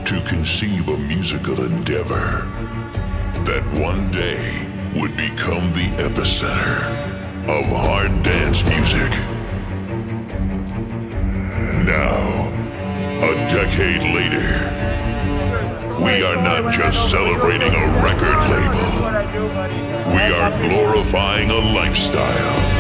to conceive a musical endeavor that one day would become the epicenter of hard dance music. Now, a decade later, we are not just celebrating a record label, we are glorifying a lifestyle.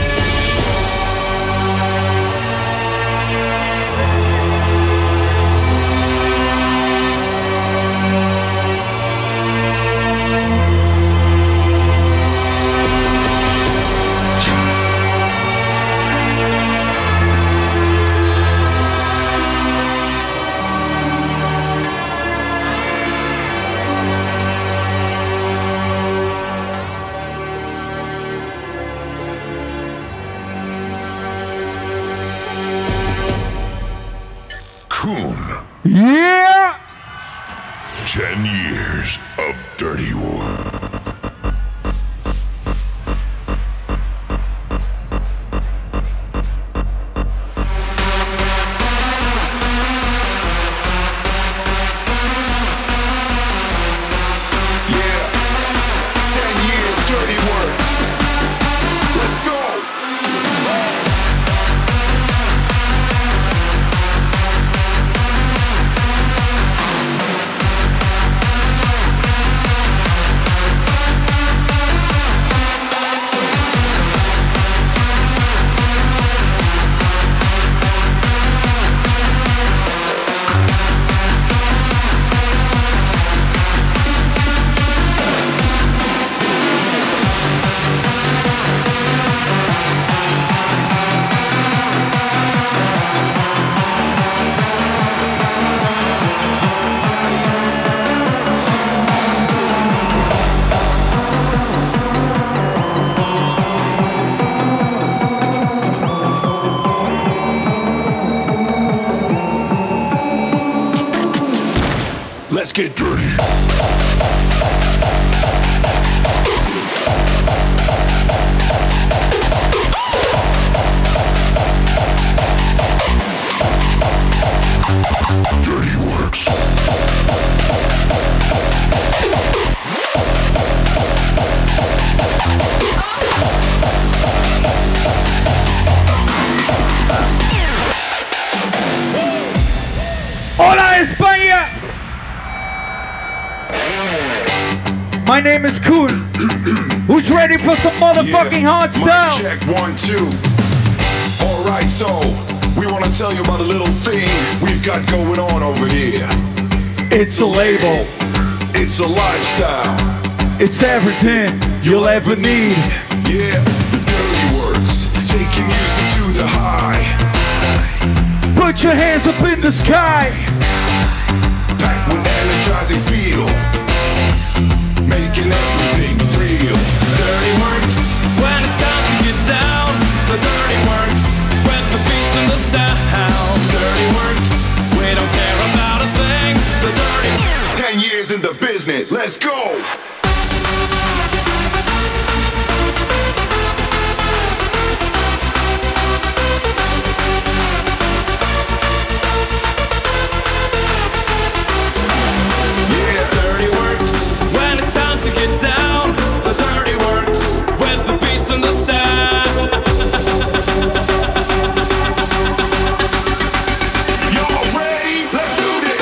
Yeah! 10 years of dirty work. Let's get dirty. Dirty Works. Hola España! My name is Cool. Who's ready for some motherfucking hard style? Check 1, 2. Alright, so we want to tell you about a little thing we've got going on over here. It's a label. It's a lifestyle. It's everything you'll ever need. Yeah, the Dirty Works, taking music to the high. Put your hands up in the sky. Packed with energizing feel, making everything real. Dirty Works, when it's time to get down. The Dirty Works, with the beats and the sound. Dirty Works, We don't care about a thing. The Dirty 10 years in the business, let's go! When it's time to get down, the Dirty Works, with the beats and the sound. Y'all ready? Let's do this!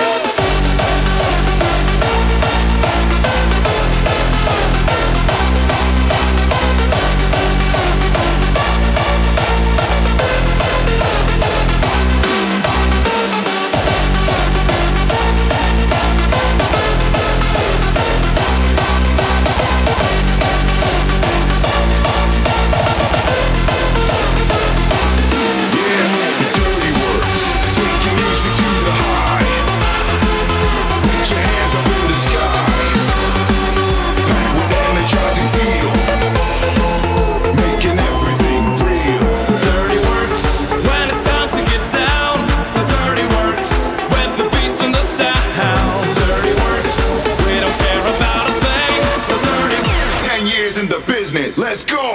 business. Let's go.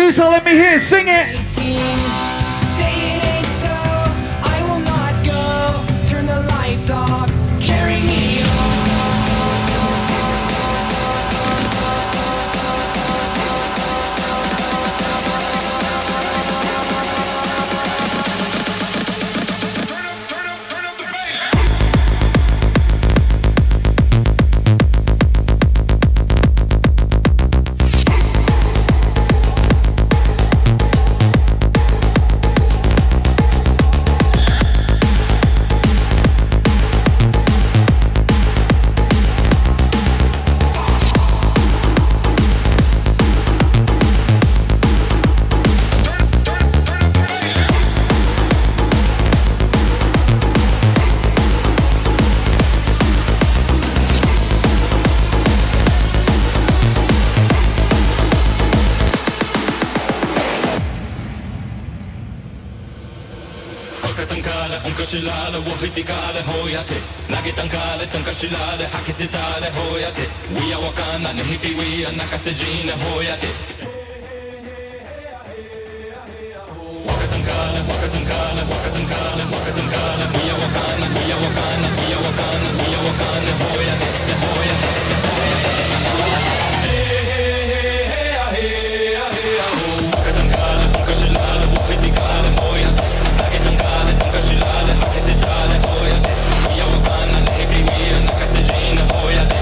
Medusa, let me hear, sing it. 18, say it ain't so. I will not go. Turn the lights off. Carry me on. Shilale, Wahitikale, Hoyate, Nagitankale, Tonkashilale, Hakisitale, Hoyate, we are Wakana, Hippie, we are Nakasejina, Hoyate. Wakatankale, Wakatankale, Wakatankale, Wakatankale, we are Wakana, we are Wakana, we are Wakana, we are Wakana, Hoyate, Hoyate, Wakatankale, Tonkashilale, Wahitikale, Hoyate, Nagitankale, Tonkashilale, Hakisitale, Hoyate, we are Wakana, Hippie, we are Nakasejina, Hoyate.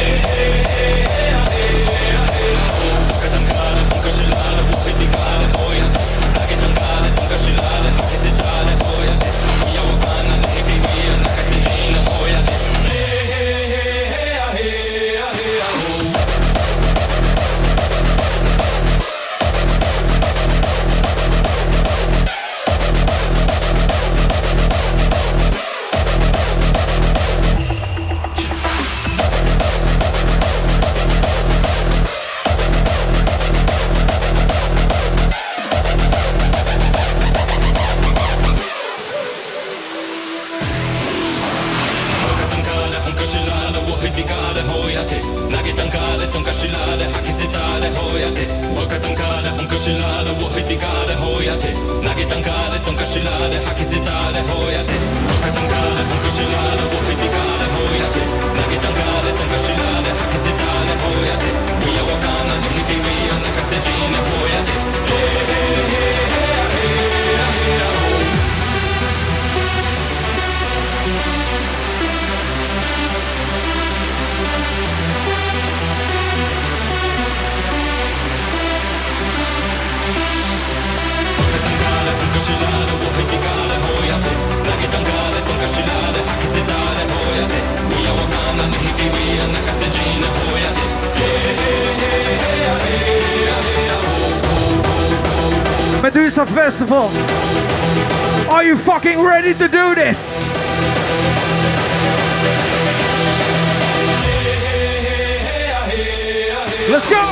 Wakatankale, Tonkashilale, Wahitikale, Hoyate, Nagitankale, Tonkashilale, Hakisitale, Hoyate, we are Wakana, Hippie, we are Nakasejina, Hoyate. Hitikale hoyate, nagitankale tonkashilale hakisitale hoyate. Wakatankale hunkashilale wahitikale hoyate, nagitankale tonkashilale hakisitale hoyate. Wakatankale hunkashilale wahitikale hoyate, nagitankale tonkashilale hakisitale hoyate. Wiya wakana hipi wiya nakasejina hoyate. Tonkashilale, wahitikale hoyate, nagitankale tonkashilale hakisitale hoyate. Wiya wakana hipi wiya nakasejina hoyate. Medusa Festival. Are you fucking ready to do this? Let's go!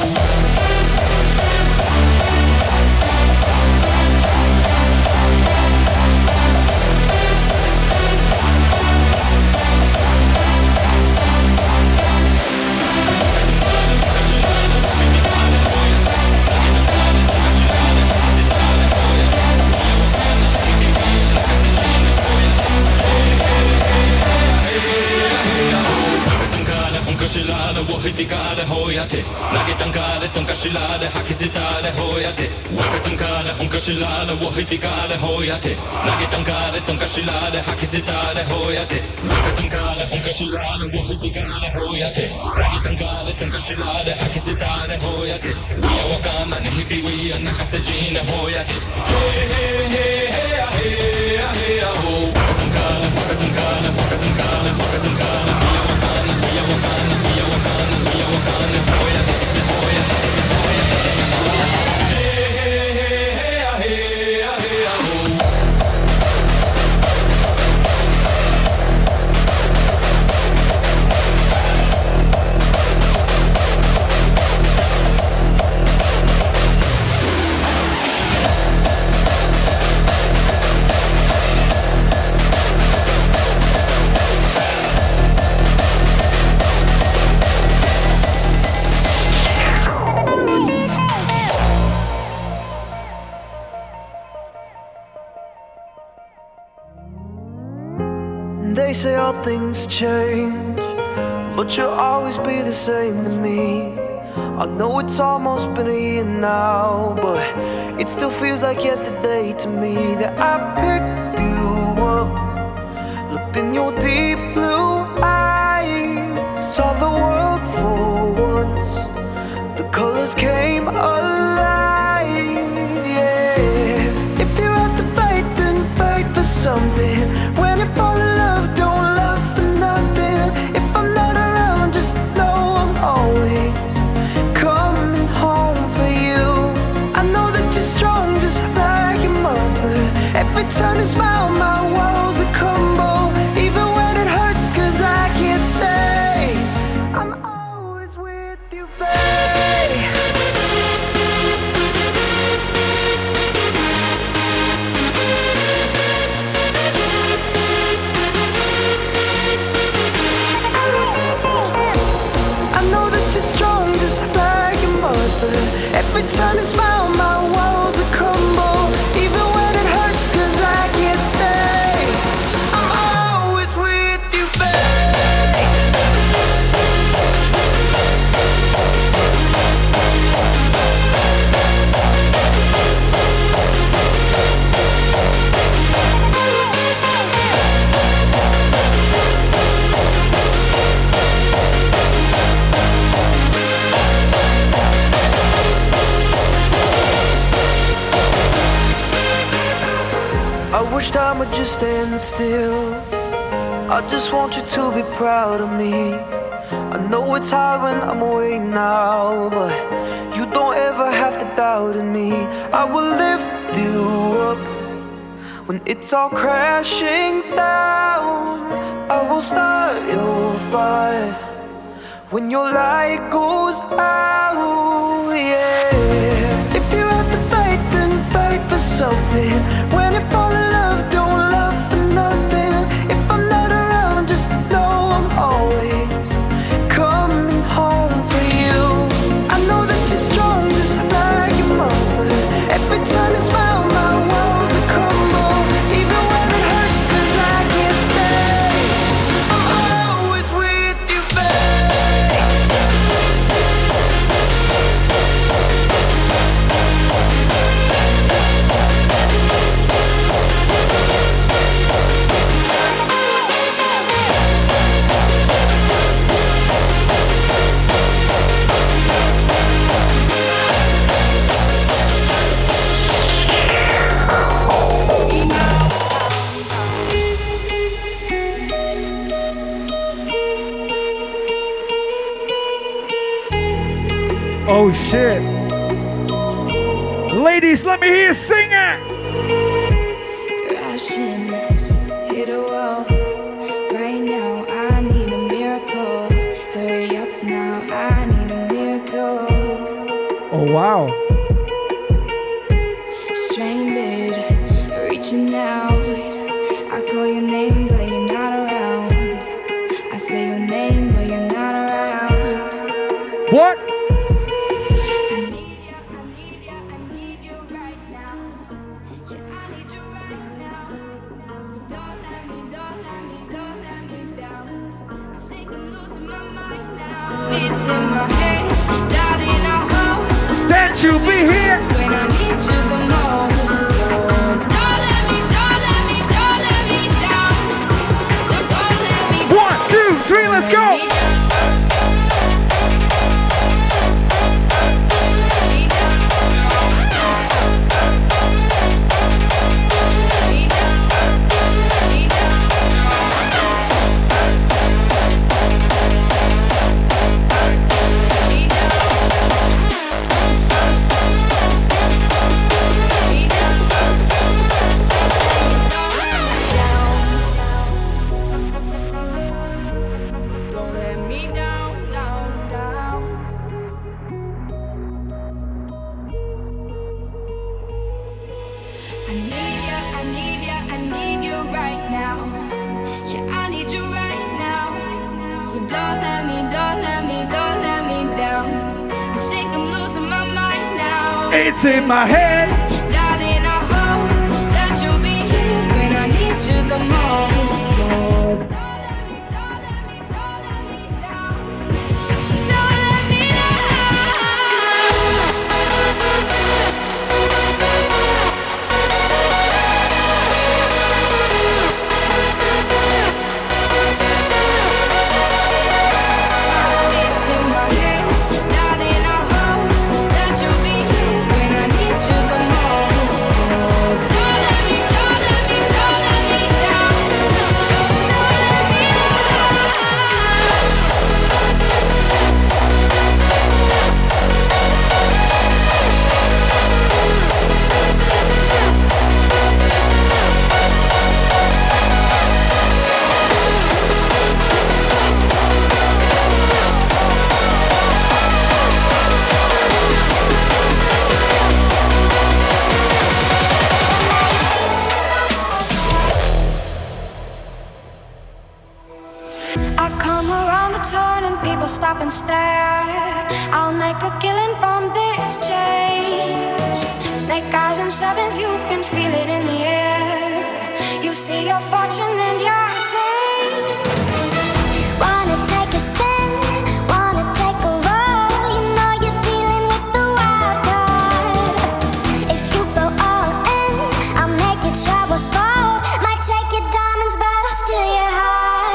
Tonkashilale, wahitikale hoyate, nagitankale tonkashilale hakisitale hoyate. Wakatankale hunkashilale wahitikale hoyate, nagitankale tonkashilale hakisitale hoyate. Wakatankale hunkashilale wahitikale hoyate, nagitankale tonkashilale hakisitale hoyate. Wiya wakana hipi wiya nakasejina hoyate. Wakatankale, wakatankale, wakatankale, wakatankale, wiya wakana, wiya wakana, wiya wakana, wiya wakana, hoyate, hoyate, They say all things change, but you'll always be the same to me. I know it's almost been a year now, but it still feels like yesterday to me that I picked you up, looked in your deep blue eyes, saw the world for once. The colors came alive, yeah. If you have to fight, then fight for something. When you fall in love, don't love for nothing. If I'm not around, just know I'm always coming home for you. I know that you're strong, just like your mother. Every time you smile, my walls are crumble. Even when it hurts, 'cause I can't stay, I'm always with you, babe. I know that you're strong, just like your mother. Every time you smile, my walls are crumble. Even when it hurts, 'cause I can't stay, I'm always with you, babe. I wish time would just stand still. I just want you to be proud of me. I know it's hard when I'm away now, but you don't ever have to doubt in me. I will lift you up when it's all crashing down. I will start your fire when your light goes out, yeah. If you have to fight, then fight for something. When you fall in love, don't love for nothing. If I'm not around, just know I'm always coming home for you. I know that you're strong, just like your mother. Every time you smile, my walls are crumble. Even when it hurts, 'cause I can't stay, I'm always with you, babe. Oh shit. Ladies, let me hear you sing it. Crashing, hit a wall. Right now, I need a miracle. Hurry up now, I need a miracle. Oh wow. Stranded, reaching out. I call your name, but you're not around. I say your name, but you're not around. What? I need you, I need you, I need you right now. Yeah, I need you right now. So don't let me, don't let me, don't let me down. I think I'm losing my mind now. It's in my head, darling, I hope That you be here. when I need you the most. So don't let me, don't let me, don't let me down. So don't let me down. 1, 2, 3, let's go. Don't let me down, down, down. I need you, I need you, I need you right now. Yeah, I need you right now. So don't let me, don't let me, don't let me down. I think I'm losing my mind now. It's in my head. Darling, I hope that you'll be here when I need you the most. So like ours and sevens, you can feel it in the air. You see your fortune and your fame. Wanna take a spin, wanna take a roll. You know you're dealing with the wild card. If you go all in, I'll make your troubles fall. Might take your diamonds, but I'll steal your heart.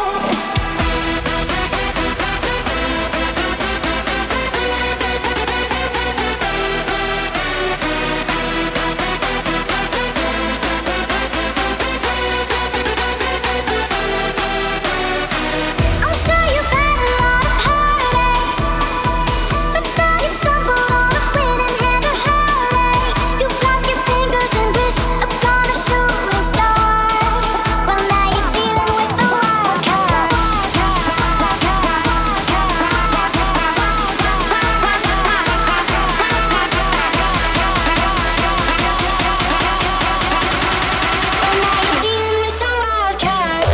I'm sure you've had a lot of heartaches, but now you've stumbled on a winning hand of heartache. You crossed your fingers and wished upon a shooting star. Well, now you're dealing with the wild card. Well, now you're dealing with the wild card.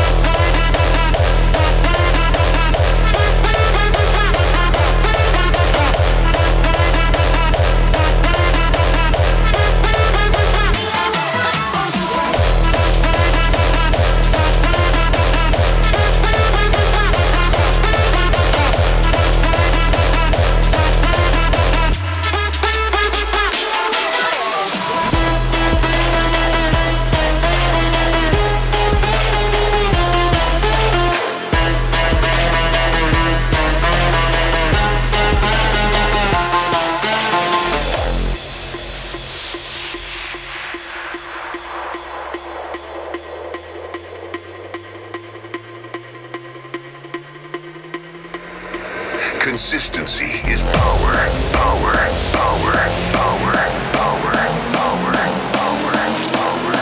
Consistency is power, power, power, power, power, power, power, power.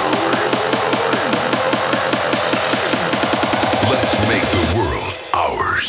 Let's make the world ours.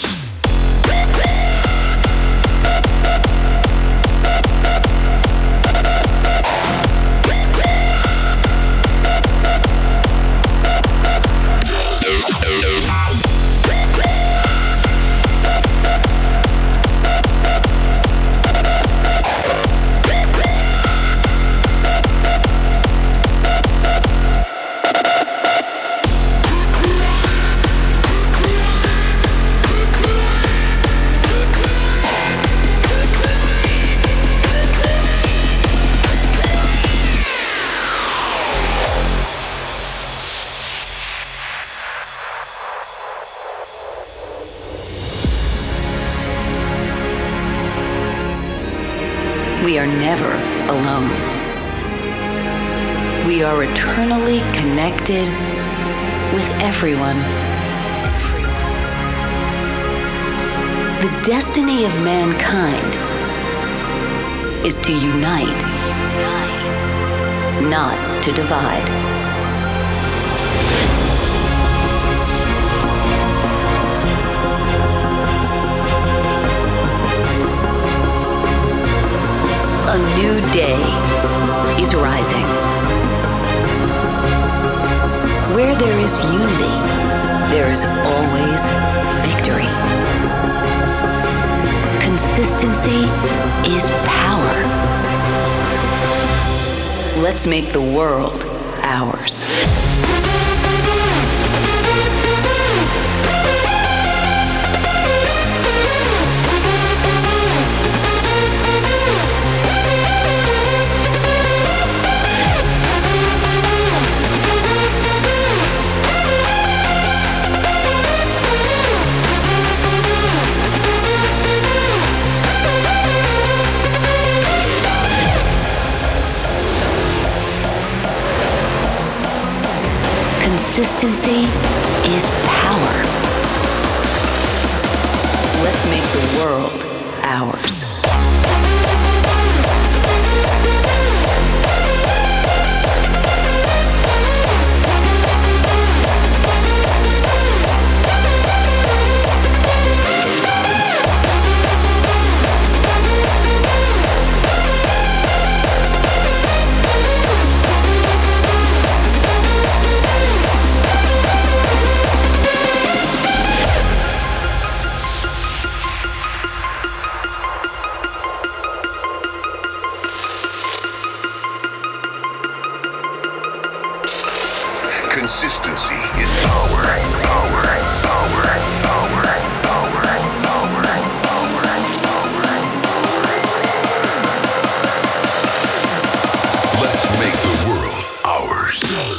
We are never alone. We are eternally connected with everyone. The destiny of mankind is to unite, not to divide. A new day is rising. Where there is unity, there is always victory. Consistency is power. Let's make the world ours. Consistency is power. Let's make the world ours. Consistency is power, power, power, power, power, power, power, power. Let's make the world ours.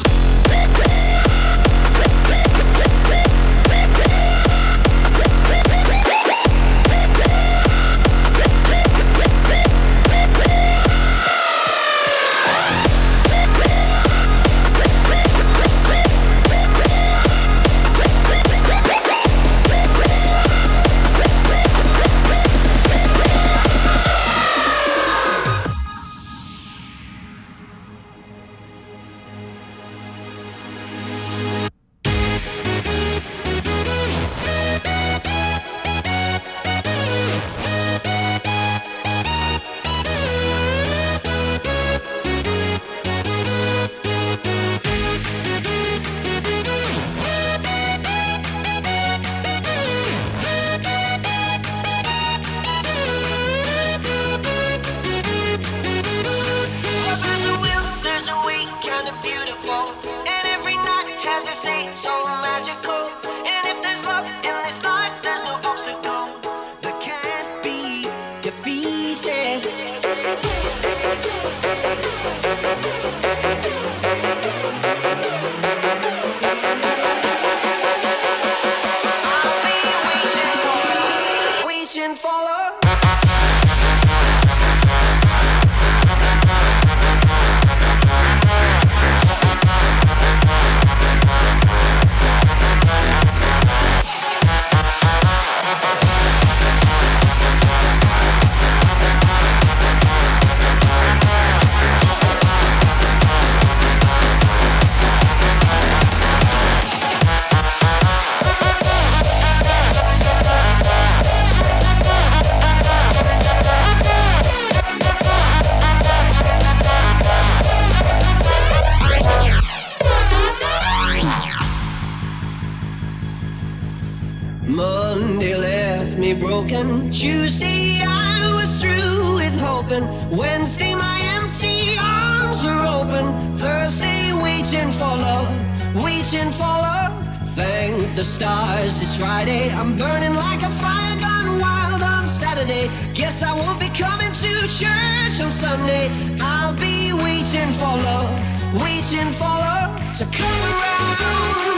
Monday left me broken. Tuesday I was through with hoping. Wednesday my empty arms were open. Thursday waiting for love, waiting for love. Thank the stars it's Friday. I'm burning like a fire gone wild on Saturday. Guess I won't be coming to church on Sunday. I'll be waiting for love, waiting for love to come around.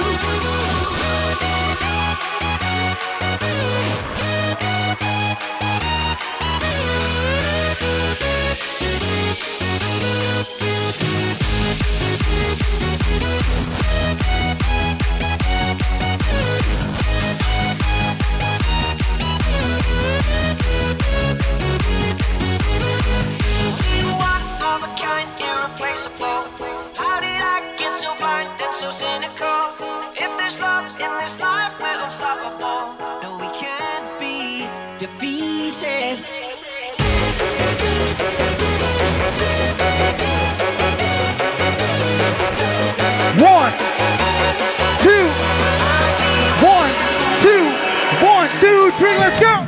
Irreplaceable. How did I get so blind and so cynical? If there's love in this life, we're unstoppable. No, we can't be defeated. One, two, 1, 2, 1, 2, 3, let's go.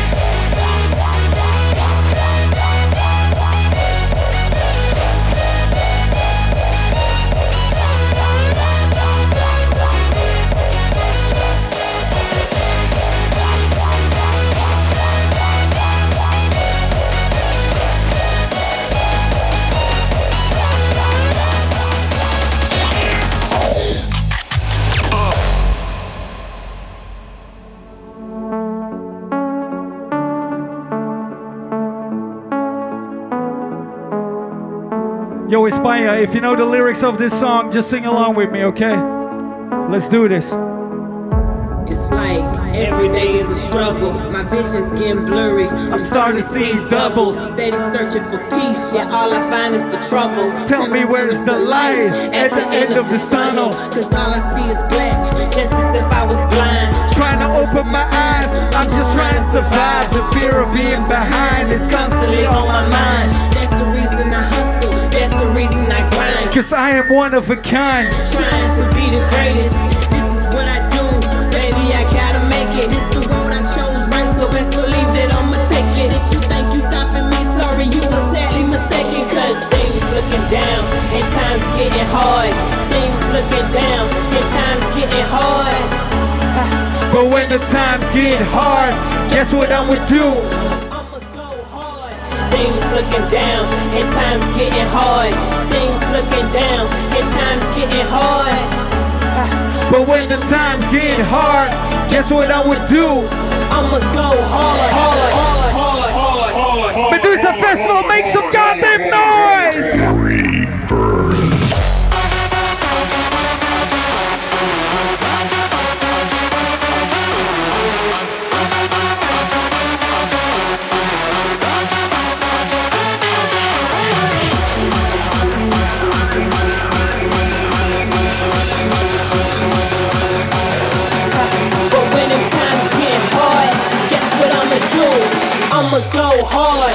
Yo, España, if you know the lyrics of this song, just sing along with me, okay? Let's do this. It's like every day is a struggle. My vision's getting blurry. I'm starting to see doubles. Steady searching for peace, yet all I find is the trouble. Tell me where is the light at the end of this tunnel? Cause all I see is black, just as if I was blind. Trying to open my eyes, I'm just trying to survive. The fear of being behind is constantly on my mind. That's the reason I hustle, that's the reason I grind. Cause I am one of a kind. Trying to be the greatest, this is what I do. Baby, I gotta make it. It's the road I chose, right? So best believe that I'ma take it. If you think you stopping me, sorry, you were sadly mistaken. Cause things looking down and times getting hard. things looking down, and times getting hard. But when the times get hard, guess what I'ma do? I'ma go hard. Things looking down, and times getting hard. Things looking down, and times getting hard. But when the times get hard, guess what I would do? I'ma go hard, hard, hard, hard, hard, hard, hard. Medusa Festival, make some goddamn noise! Reverse. I'ma go hard.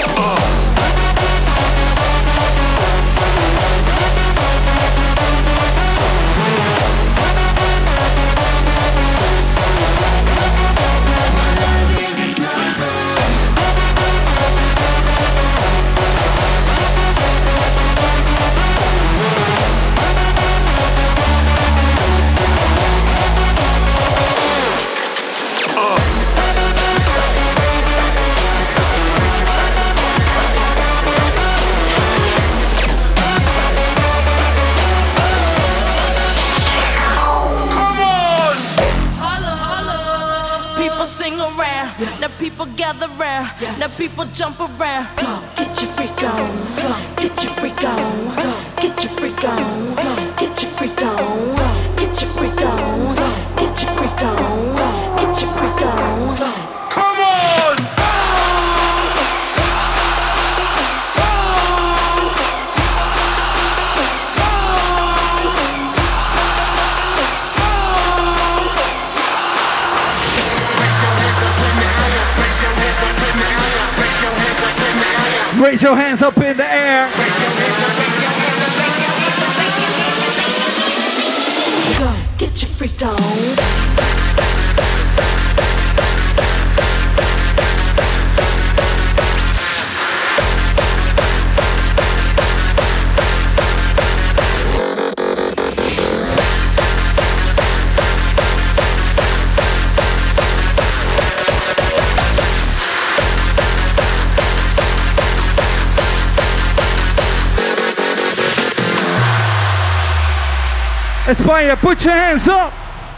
People gather round, now people jump around. Get your freak on, get your freak on, get your freak on, get your freak on, get your freak on, get your freak on, get your freak on. Come on! Raise your hands up in the air. Get your freak on. España, put your hands up.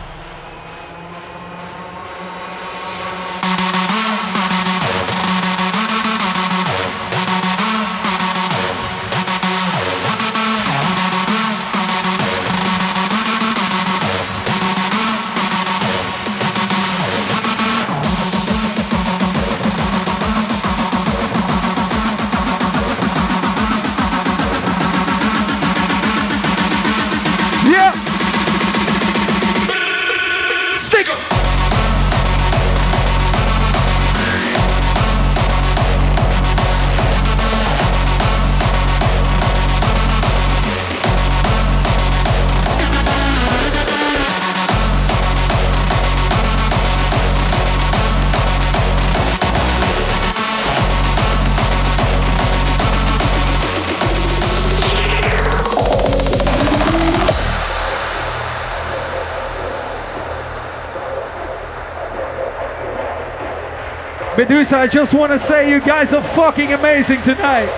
Medusa, I just want to say you guys are fucking amazing tonight.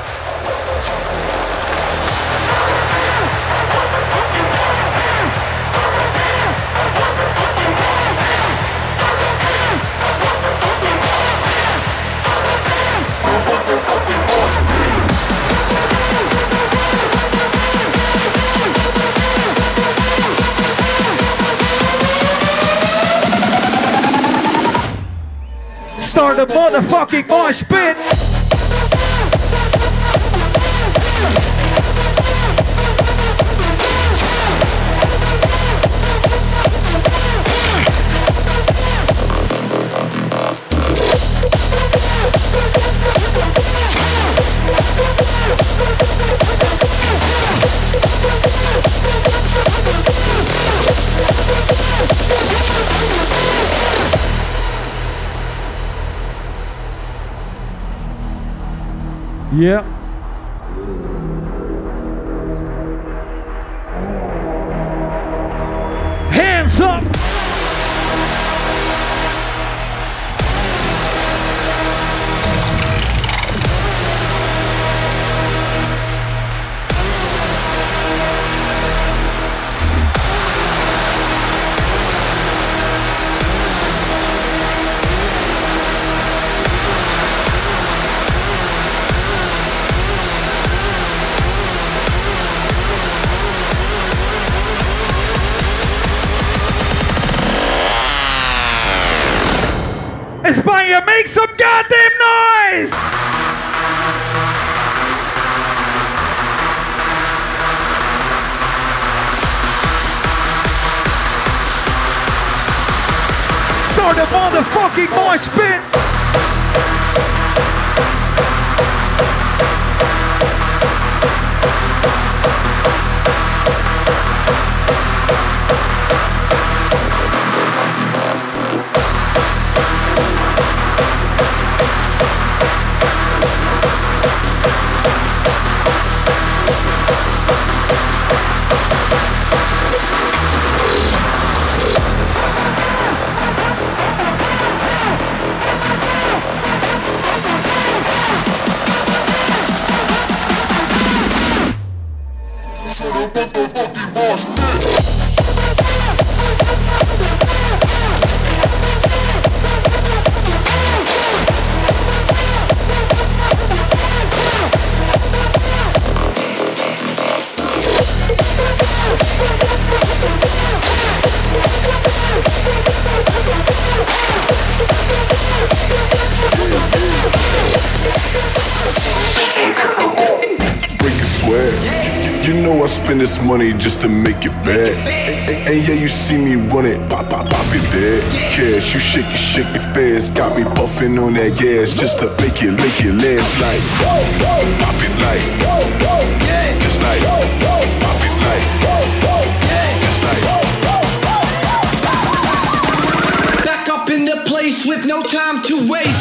Start a motherfucking mosh pit. Yeah. area, make some goddamn noise! Start the motherfucking mosh pit! Spend this money just to make it back. And yeah, you see me run it, pop, pop, pop it there. Cash, you shake it fast. Got me puffing on that gas just to make it last like. Pop it like, just like, pop it like, just like. Back up in the place with no time to waste.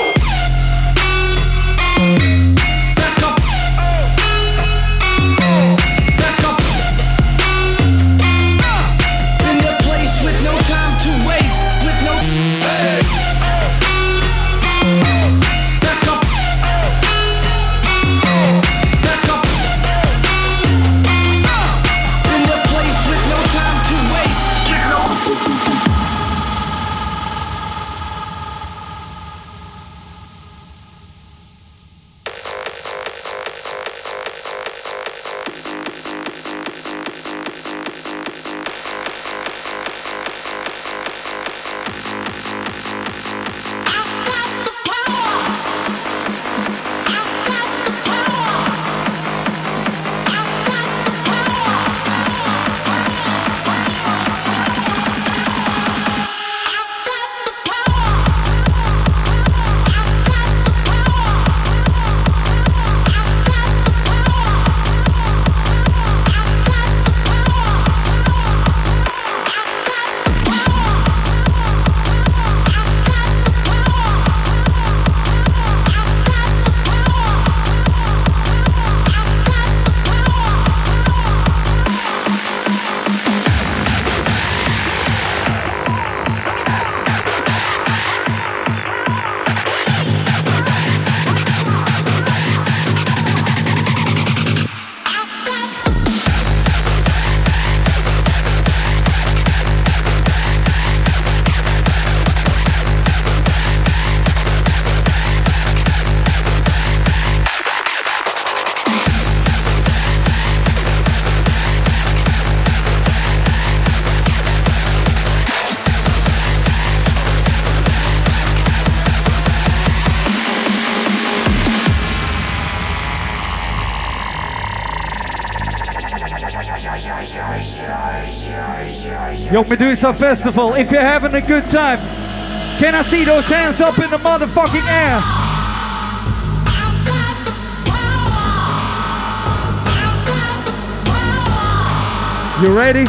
Yo, Medusa Festival, if you're having a good time, can I see those hands up in the motherfucking air? You ready?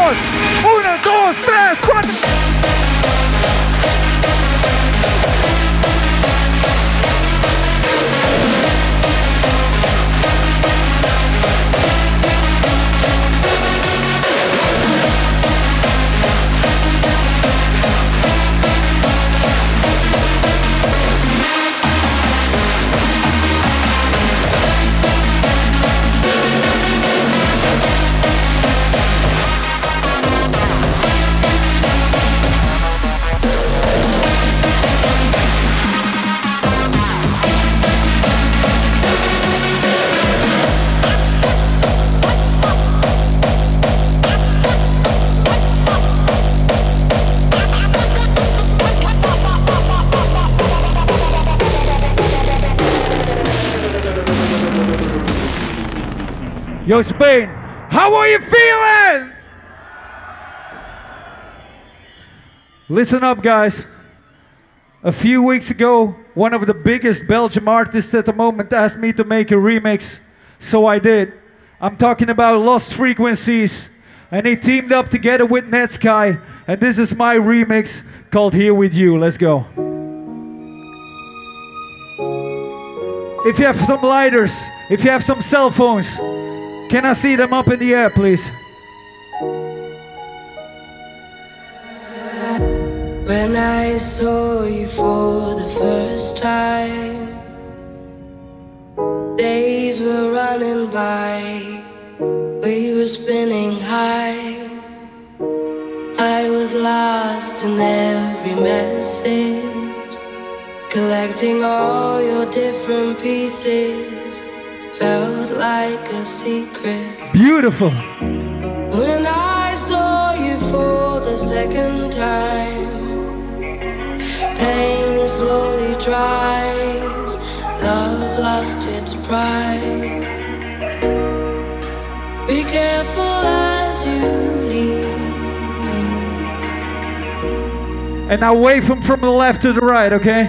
dos, 1, 2, 3, 4. Yo, Spain, how are you feeling? Listen up, guys. A few weeks ago, one of the biggest Belgian artists at the moment asked me to make a remix, so I did. I'm talking about Lost Frequencies, and he teamed up together with Netsky, and this is my remix called Here With You. Let's go. If you have some lighters, if you have some cell phones, can I see them up in the air, please? When I saw you for the first time, days were running by, we were spinning high. I was lost in every message, collecting all your different pieces. Felt like a secret. Beautiful. When I saw you for the second time, pain slowly dries, love lost its pride. Be careful as you leave. And now wave them from the left to the right, okay?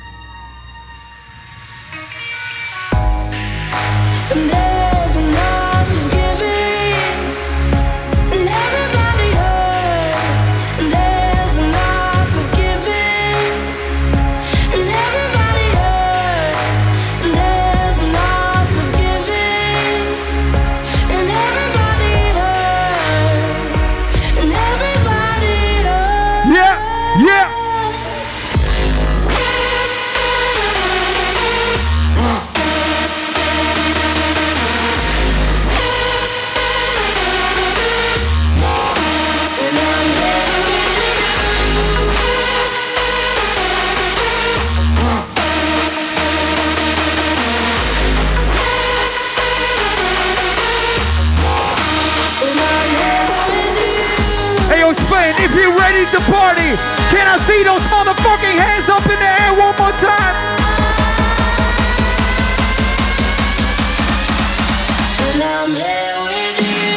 And there's enough of giving, and everybody hurts. And there's enough of giving, and everybody hurts. And there's enough of giving, and everybody hurts. And everybody hurts. Yeah, yeah. Spain, if you're ready to party, can I see those motherfucking hands up in the air one more time? And I'm here with you.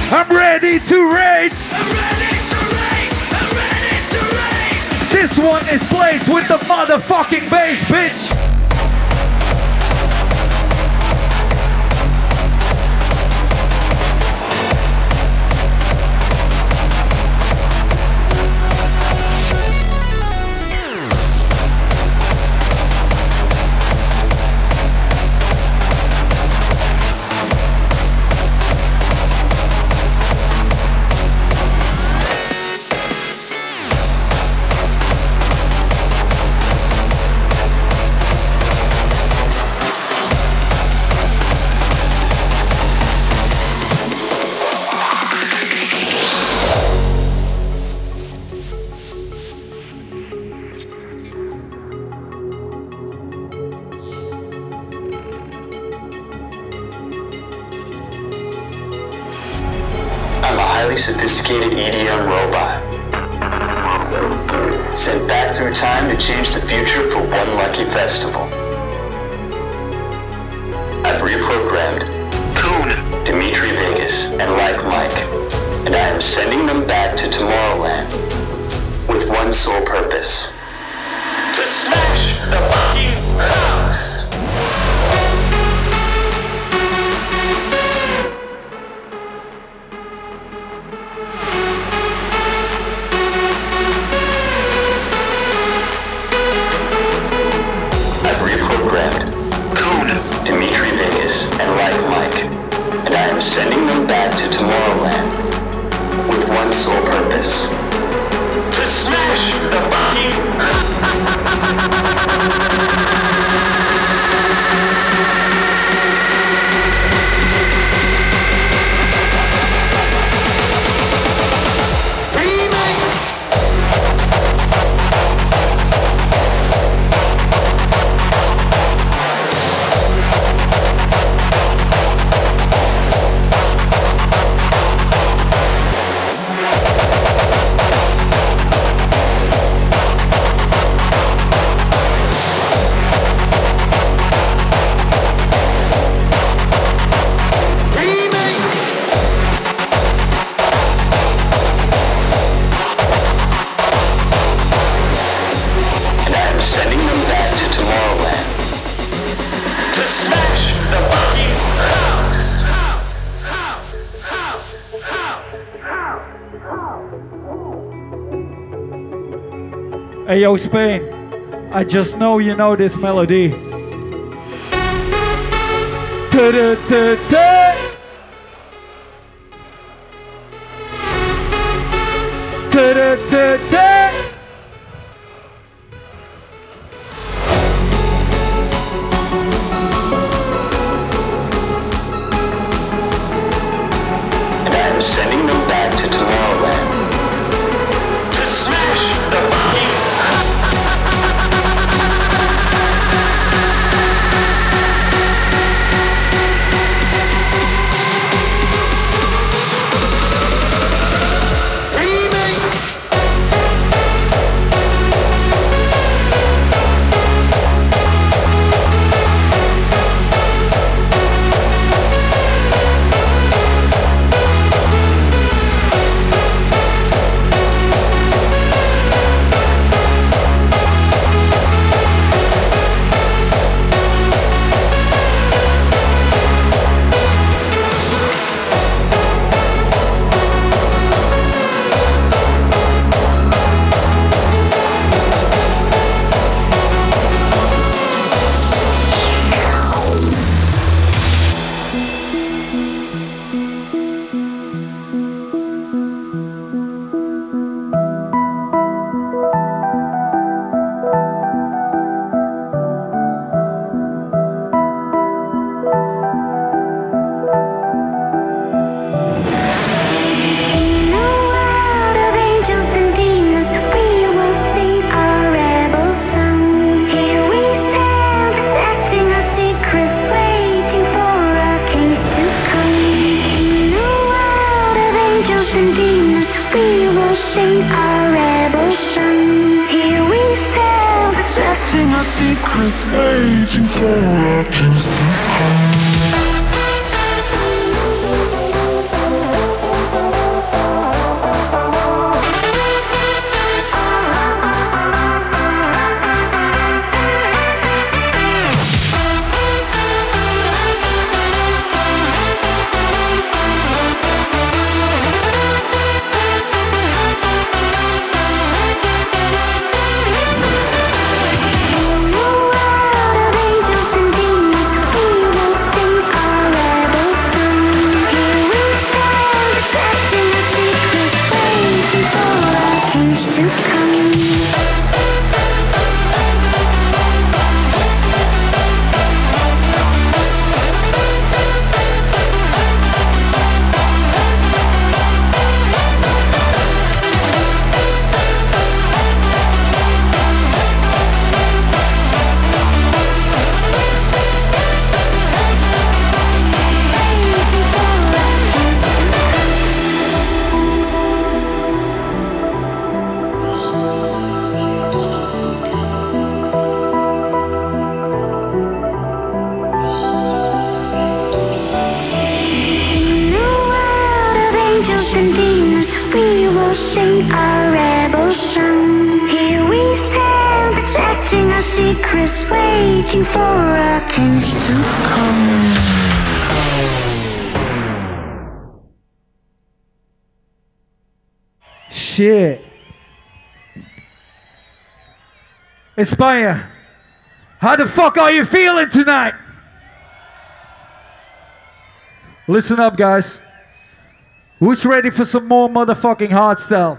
I'm ready to rage. This one is placed with the motherfucking bass, bitch. Sophisticated EDM robot sent back through time to change the future for one lucky festival. I've reprogrammed Coon, Dimitri Vegas, and Like Mike, and I am sending them back to Tomorrowland with one sole purpose: to smash the fucking house. Dimitri Vegas and Like Mike, and I am sending them back to Tomorrowland with one sole purpose: to smash the Hey yo, Spain, I just know you know this melody. Ta-da-ta-ta. Ta-da-ta-ta. And I am sending them back to Tomorrowland to smash the fucking secrets, waiting for our kings to come. ghosts and demons, we will sing our rebel song. Here we stand, protecting our secrets, waiting for our kings to come. Shit. España, how the fuck are you feeling tonight? Listen up, guys. Who's ready for some more motherfucking hardstyle?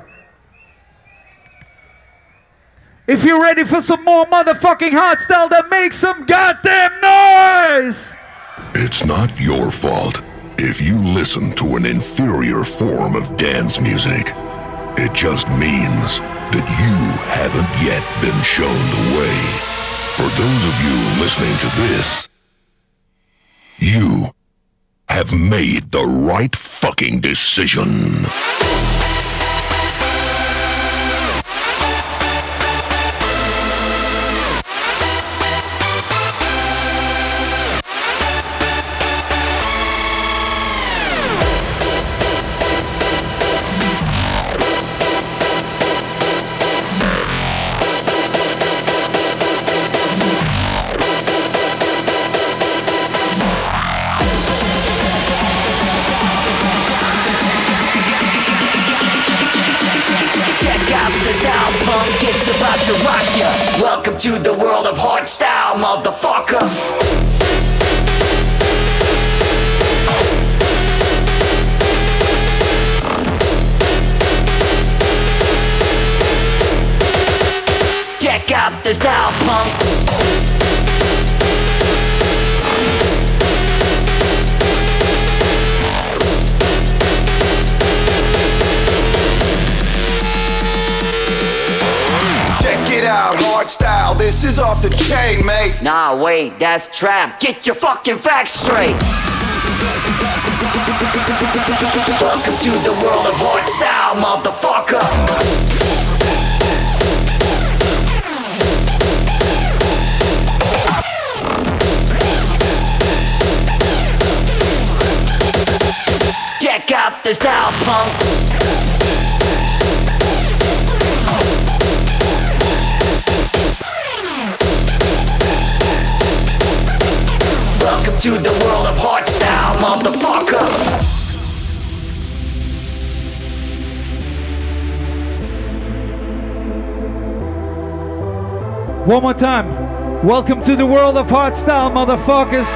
If you're ready for some more motherfucking hardstyle, then make some goddamn noise! It's not your fault if you listen to an inferior form of dance music. It just means that you haven't yet been shown the way. For those of you listening to this, you have made the right fucking decision. It's about to rock ya. Welcome to the world of hardstyle, motherfucker. Check out the style, punk. Out hard style, this is off the chain, mate. Nah, wait, that's trap. Get your fucking facts straight. Welcome to the world of hard style, motherfucker. Check out the style, punk. Welcome to the world of hardstyle, motherfucker. One more time. Welcome to the world of hardstyle, motherfuckers.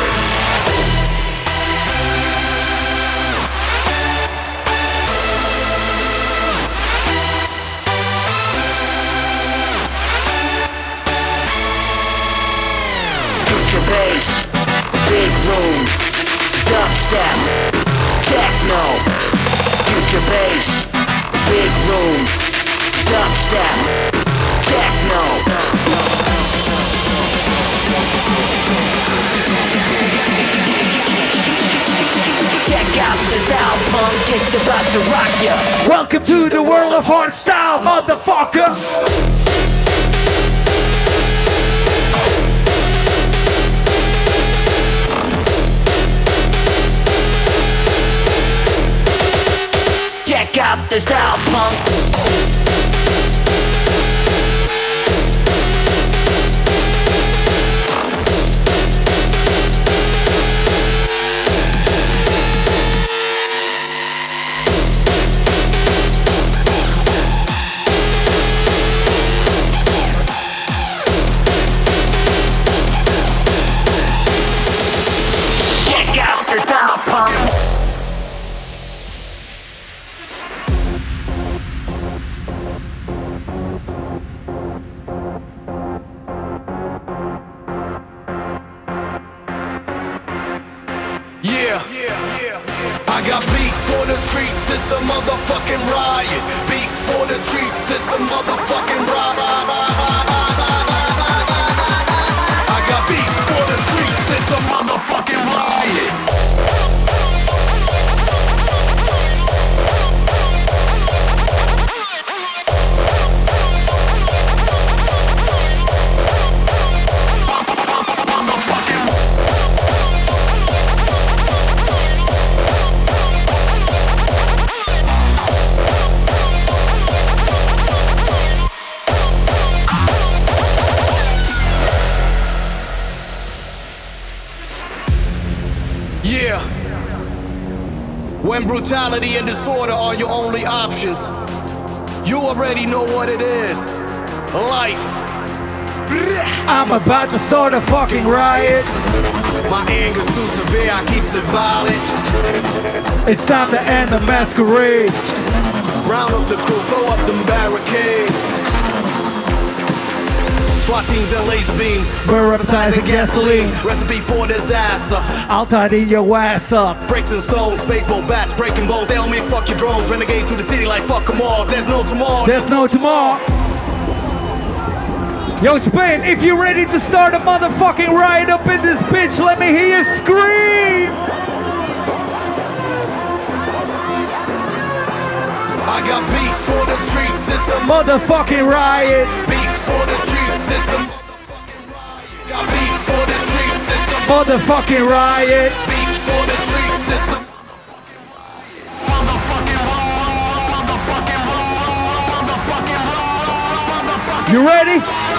Future bass. Big room, dubstep, techno, future bass, big room, dubstep, techno. Check out the style, punk, it's about to rock ya. Welcome to the world of hardstyle, motherfucker. Check out the style, punk. Check out the style, punk. I got beef for the streets, it's a motherfucking riot. Beef for the streets, it's a motherfucking riot. I got beef for the streets, it's a motherfucking riot. When brutality and disorder are your only options, you already know what it is. Life. I'm about to start a fucking riot. My anger's too severe, I keeps it violent. It's time to end the masquerade. Round up the crew, throw up them barricades. SWAT teams and laser beams, We're advertising gasoline. Recipe for disaster. I'll tidy your ass up. Bricks and stones, baseball bats, breaking bones. Tell me fuck your drones, renegade to the city like fuck them all. There's no tomorrow. There's no tomorrow. Yo, Spain, if you're ready to start a motherfucking riot up in this bitch, let me hear you scream. I got beef for the streets, it's a motherfucking riot. Beef for the streets, it's a motherfucking riot. Got beef for the streets, it's a motherfucking riot. Beef for the streets, it's a You ready?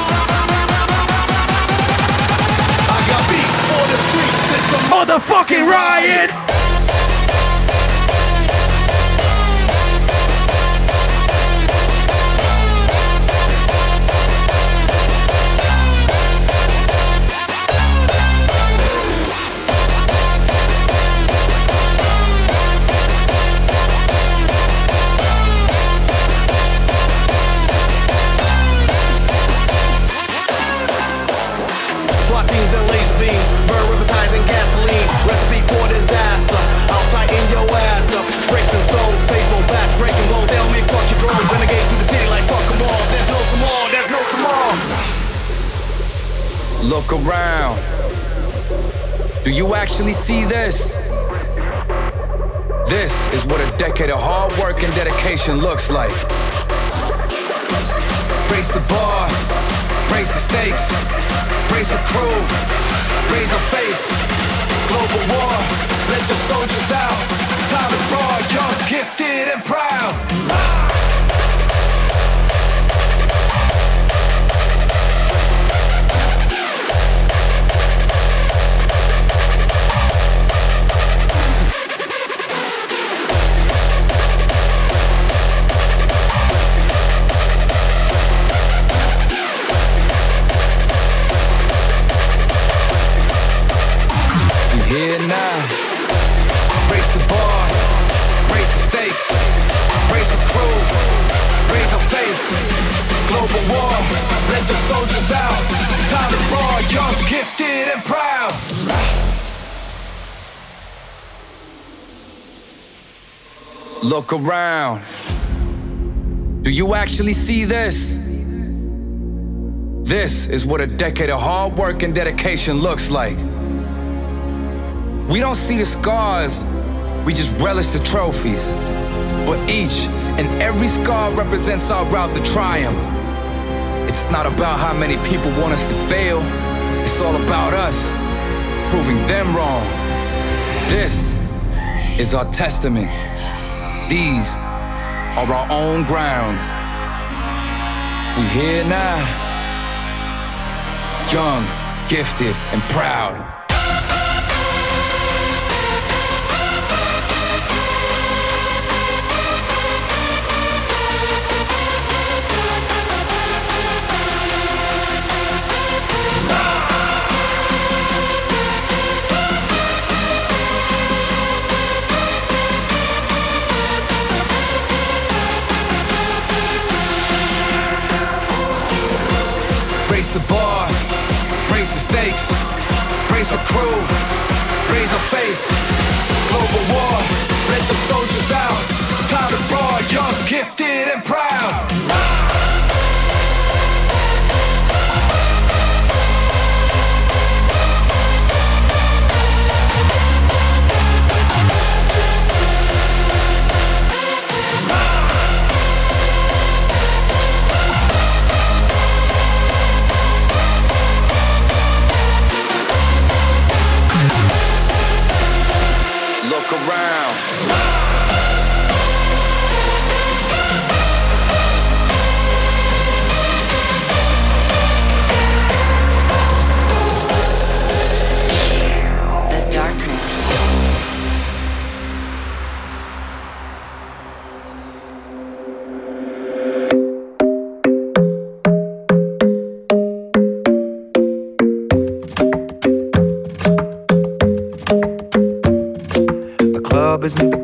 I got beef for the streets, it's a motherfucking riot. Look around. Do you actually see this? This is what a decade of hard work and dedication looks like. Raise the bar, raise the stakes, raise the crew, raise our faith. Global war, let the soldiers out. Time to brawl, young, gifted, and proud. Here now, raise the bar, raise the stakes, raise the crew, raise our faith. Global war, let the soldiers out. Time to brawl, young, gifted, and proud. Look around. Do you actually see this? This is what a decade of hard work and dedication looks like. We don't see the scars, we just relish the trophies. But each and every scar represents our route to triumph. It's not about how many people want us to fail, it's all about us, proving them wrong. This is our testament. These are our own grounds. We here now, young, gifted, and proud. Raise the bar, raise the stakes, raise the crew, raise our faith. Global war, let the soldiers out. Time to brawl, young, gifted, and proud. Look around.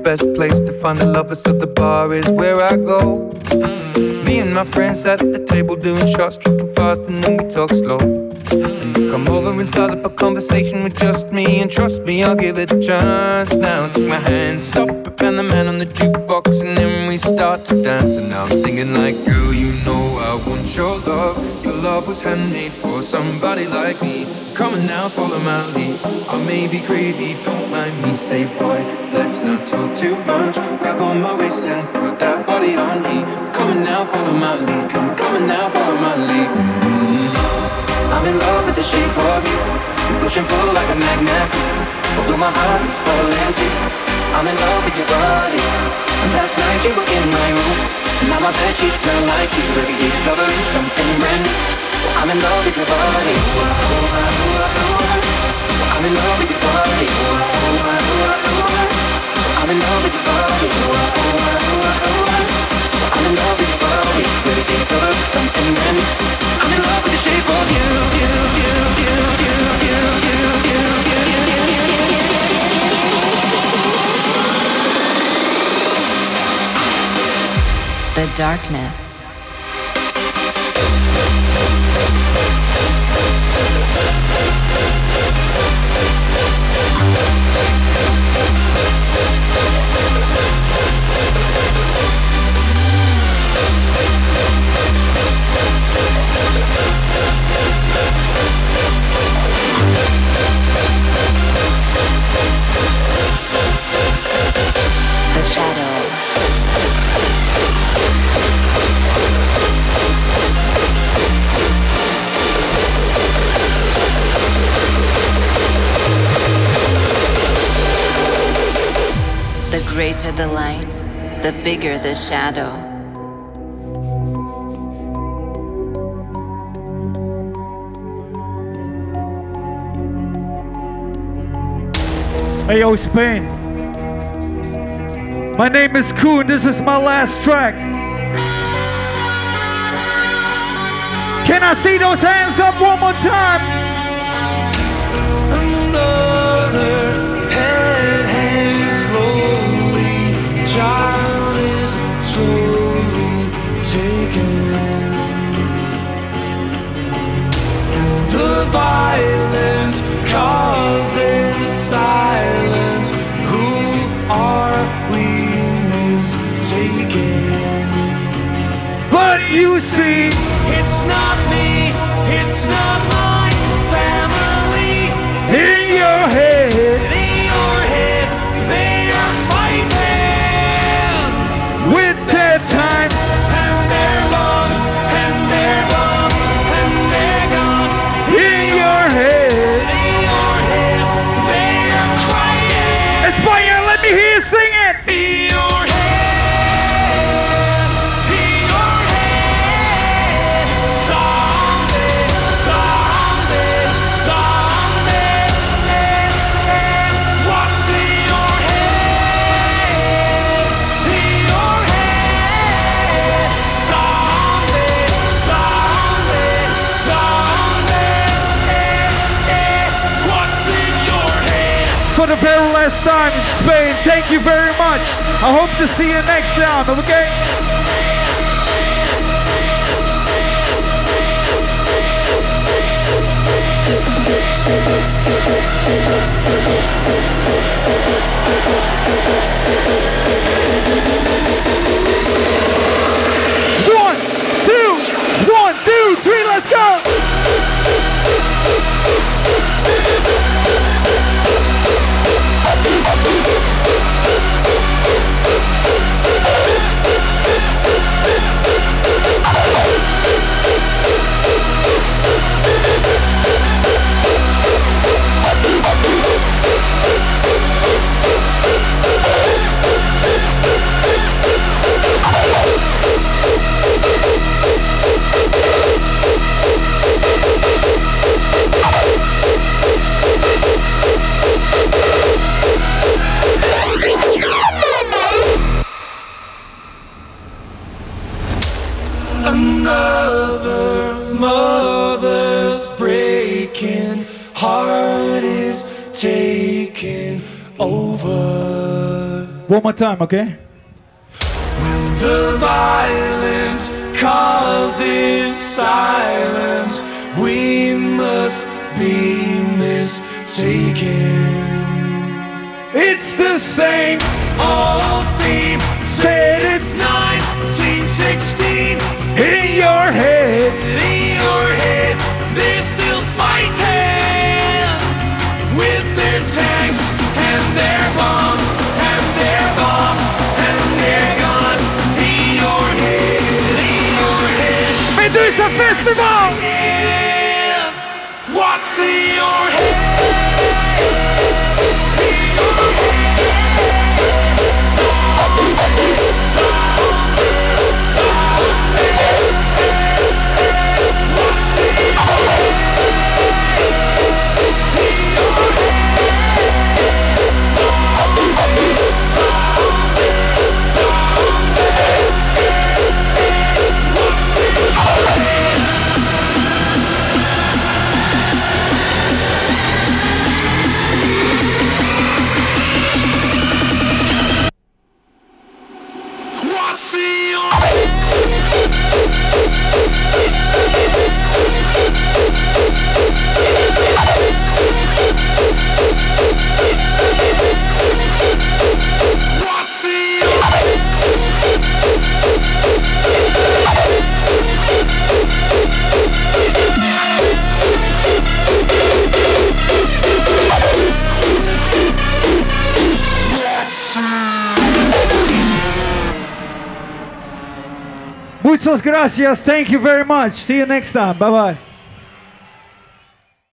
best place to find the lovers, so the bar is where I go. Me and my friends at the table doing shots, tripping fast, and then we talk slow. And you come over and start up a conversation with just me, and trust me, I'll give it a chance. Now take my hand, stop it, and the man on the jukebox, and then we start to dance. And now I'm singing like, girl, you know I want your love. Your love was handmade for somebody like me. Come on now, follow my lead. I may be crazy, don't mind me. Say, boy, let's not talk too much. Grab on my waist and put that body on me. Come on now, follow my lead. Come on now, follow my lead. I'm in love with the shape of you. You push and pull like a magnet. Although my heart is falling too. I'm in love with your body. And last night you were in my room. Now my bedsheets smell like you. Every day discovering something brand new. I'm in love with your body. I'm in love with your body. I'm in love with your body. I'm in love with your body. Every day discovering something brand new. I'm in love with the shape of you. The darkness. The shadow. The greater the light, the bigger the shadow. Hey yo, Spain. My name is Koon, this is my last track. Can I see those hands up one more time? Another head hangs slowly, child is slowly taken, and the violence causes silence. Who are we mistaken? But you see, it's not me, it's not my family. In your head, they are fighting with their times and their bombs and their bombs and their guns. In your head, they are crying. España, let me hear you sing it. In your head, zombie, zombie, zombie. What's in your head? In your head, zombie, zombie, zombie. What's in your head? For the very last time in Spain, thank you very much. I hope to see you next time, okay? One, two, three, let's go! Another mother's breaking heart is taking over. One more time, okay? When the violence causes silence, we must be mistaken. It's the same old theme, said it's 1916. In your head, they're still fighting with their tanks and their bombs and their bombs and their guns. In your head, Medusa Festival! What's in your head? Muchas gracias. Thank you very much. See you next time. Bye bye.